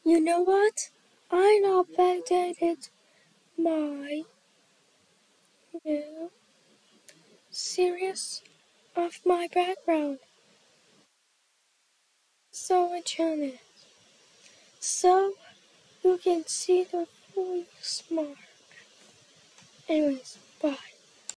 You know what? I not updated my new series of my background. So channel. So you can see the voice mark. Anyways, bye.